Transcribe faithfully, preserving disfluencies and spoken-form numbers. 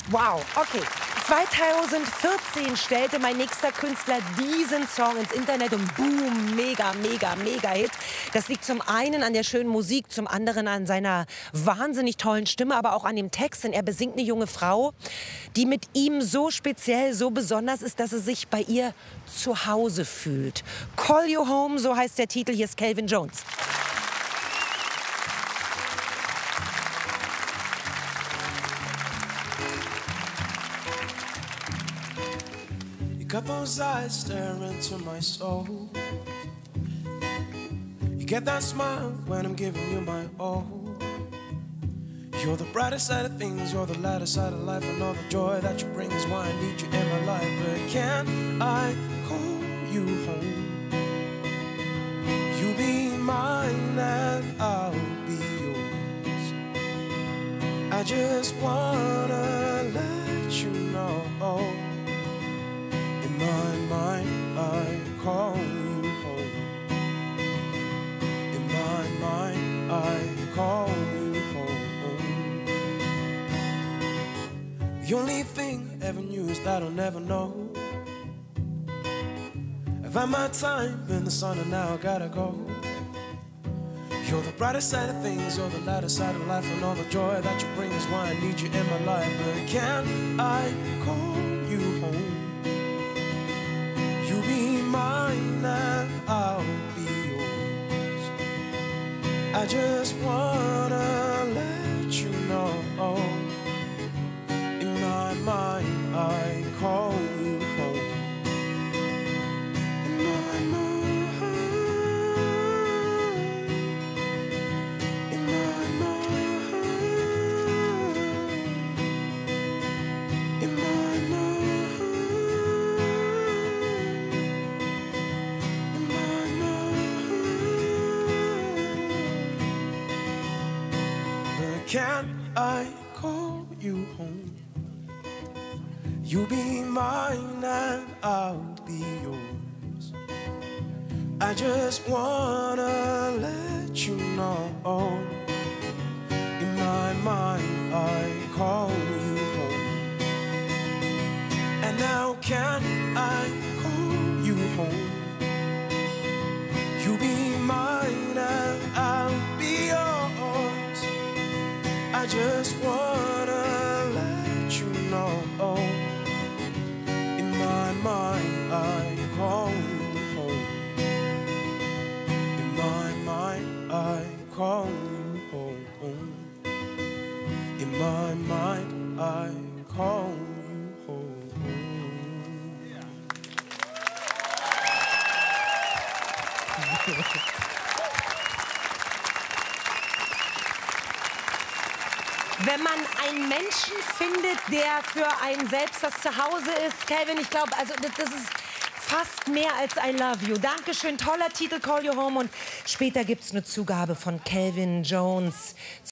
Wow, okay. zweitausendvierzehn stellte mein nächster Künstler diesen Song ins Internet und boom, mega, mega, mega Hit. Das liegt zum einen an der schönen Musik, zum anderen an seiner wahnsinnig tollen Stimme, aber auch an dem Text, denn er besingt eine junge Frau, die mit ihm so speziell, so besonders ist, dass er sich bei ihr zu Hause fühlt. Call You Home, so heißt der Titel, hier ist Calvin Jones. Got those eyes stare into my soul. You get that smile when I'm giving you my all. You're the brighter side of things, you're the lighter side of life, and all the joy that you bring is why I need you in my life. But can I call you home? You be mine and I'll be yours. I just wanna let you know, in my mind I call you home. In my mind I call you home. The only thing I ever knew is that I'll never know. I've had my time in the sun and now I gotta go. You're the brighter side of things, you're the lighter side of life, and all the joy that you bring is why I need you in my life. But can I call you home? You be mine and I'll be yours. I just wanna let you know, in my mind I call you home. In my mind, in my mind, in my mind, in my mind. But can I call you home? You be mine and I'll be yours. I just wanna let you know, in my mind I call you home. And now can I call you home? You be mine and I'll be yours. I just wanna let you know, in my mind I call you home. In my mind I call you home. In my mind I call you home. Wenn man einen Menschen findet, der für einen selbst das Zuhause ist, Calvin, ich glaube, also das, das ist fast mehr als I love you. Dankeschön, toller Titel, Call You Home. Und später gibt es eine Zugabe von Calvin Jones.